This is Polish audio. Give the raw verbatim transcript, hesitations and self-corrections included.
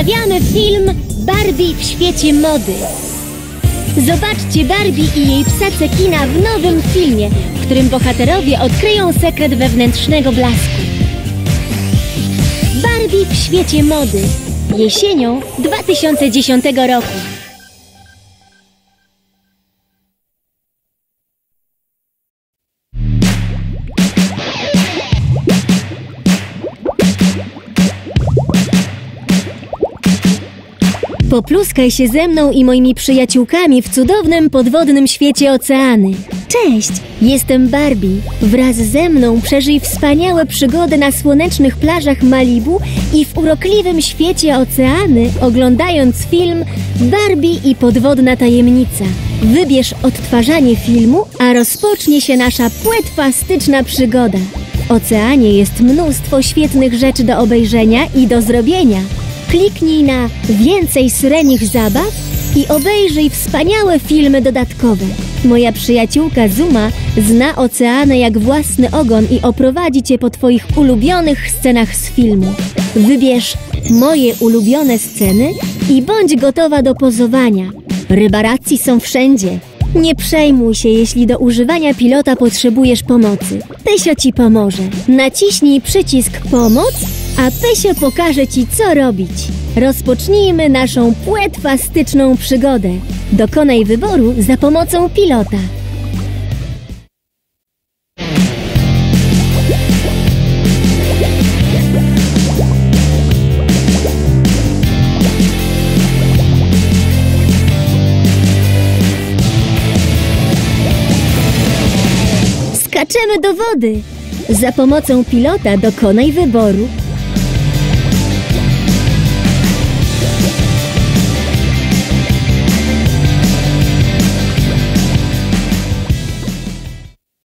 Przedstawiamy film Barbie w świecie mody. Zobaczcie Barbie i jej psa Cekina w nowym filmie, w którym bohaterowie odkryją sekret wewnętrznego blasku. Barbie w świecie mody. Jesienią dwa tysiące dziesiątego roku. Popluskaj się ze mną i moimi przyjaciółkami w cudownym podwodnym świecie oceany. Cześć, jestem Barbie. Wraz ze mną przeżyj wspaniałe przygody na słonecznych plażach Malibu i w urokliwym świecie oceany, oglądając film Barbie i podwodna tajemnica. Wybierz odtwarzanie filmu, a rozpocznie się nasza płetwastyczna przygoda. W oceanie jest mnóstwo świetnych rzeczy do obejrzenia i do zrobienia. Kliknij na Więcej syrenich zabaw i obejrzyj wspaniałe filmy dodatkowe. Moja przyjaciółka Zuma zna oceany jak własny ogon i oprowadzi Cię po Twoich ulubionych scenach z filmu. Wybierz moje ulubione sceny i bądź gotowa do pozowania. Rybaracji są wszędzie. Nie przejmuj się, jeśli do używania pilota potrzebujesz pomocy. Pysio Ci pomoże. Naciśnij przycisk Pomoc, a Pysio pokaże Ci, co robić. Rozpocznijmy naszą płetwastyczną przygodę. Dokonaj wyboru za pomocą pilota. Skaczemy do wody. Za pomocą pilota dokonaj wyboru.